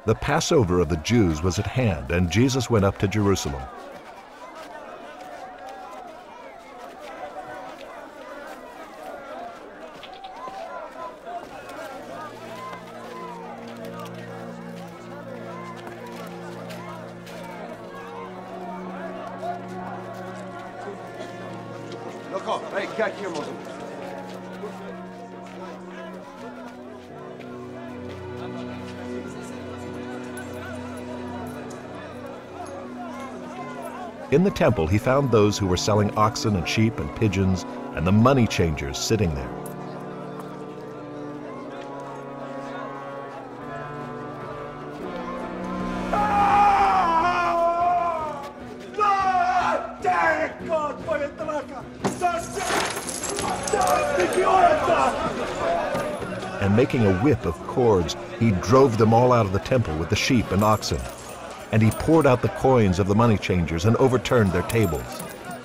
The Passover of the Jews was at hand, and Jesus went up to Jerusalem. In the temple, he found those who were selling oxen and sheep and pigeons, and the money changers sitting there. And making a whip of cords, he drove them all out of the temple with the sheep and oxen. And he poured out the coins of the money changers and overturned their tables.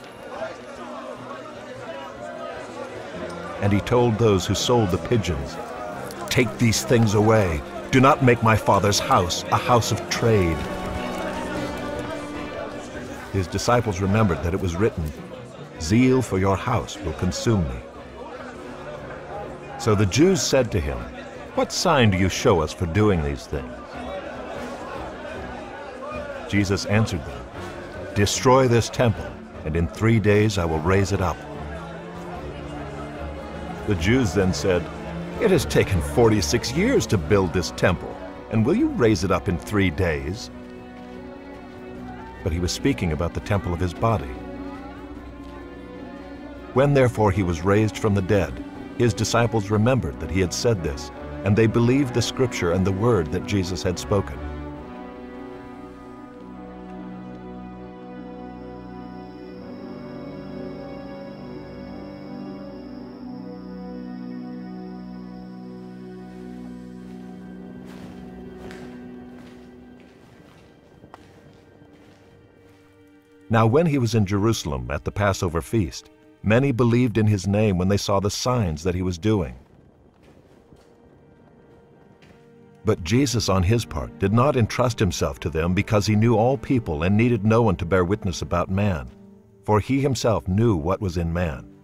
And he told those who sold the pigeons, "Take these things away. Do not make my Father's house a house of trade." His disciples remembered that it was written, "Zeal for your house will consume me." So the Jews said to him, "What sign do you show us for doing these things?" Jesus answered them, "Destroy this temple, and in 3 days I will raise it up." The Jews then said, "It has taken 46 years to build this temple, and will you raise it up in 3 days?" But he was speaking about the temple of his body. When therefore he was raised from the dead, his disciples remembered that he had said this, and they believed the scripture and the word that Jesus had spoken. Now when he was in Jerusalem at the Passover Feast, many believed in his name when they saw the signs that he was doing. But Jesus on his part did not entrust himself to them, because he knew all people and needed no one to bear witness about man, for he himself knew what was in man.